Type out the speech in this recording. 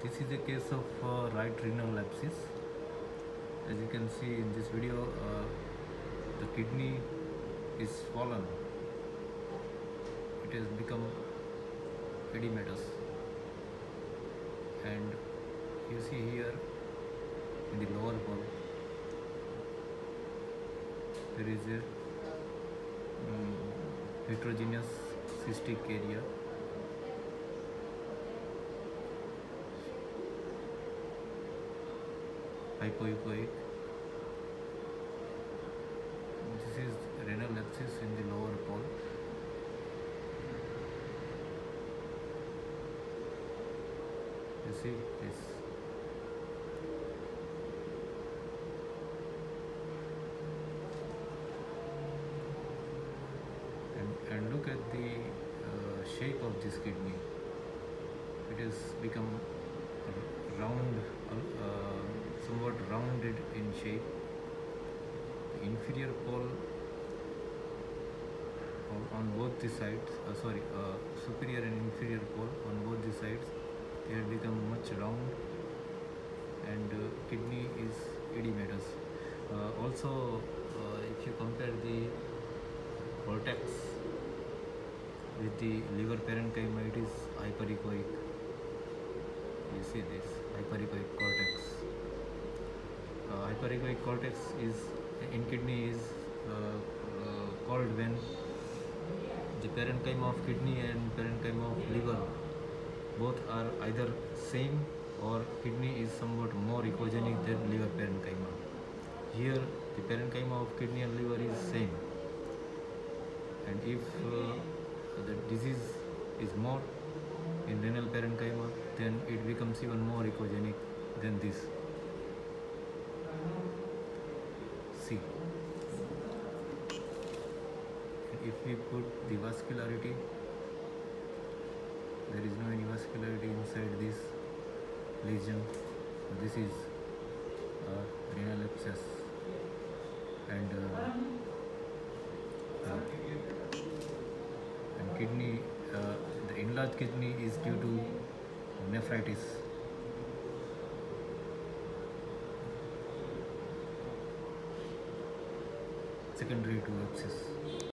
This is a case of right renal abscess. As you can see in this video, the kidney is swollen. It has become edematous, and you see here in the lower pole there is a heterogeneous cystic area. Hypoechoic. This is renal abscess in the lower pole. You see this. And look at the shape of this kidney. It has become round, somewhat rounded in shape. The inferior pole on both the sides, superior and inferior pole on both the sides, they have become much round, and kidney is edematous. Also, if you compare the cortex with the liver parenchyma, it is hyperechoic. You see this hyperechoic cortex. Hyperechoic cortex is in kidney is called when the parenchyma of kidney and parenchyma of liver both are either same, or kidney is somewhat more echogenic than liver parenchyma. Here the parenchyma of kidney and liver is same, and if the disease is more in renal parenchyma, then it becomes even more echogenic than this. See, if we put the vascularity, there is no any vascularity inside this lesion. This is renal abscess, and kidney, the enlarged kidney is due to nephritis. Secondary to abscess.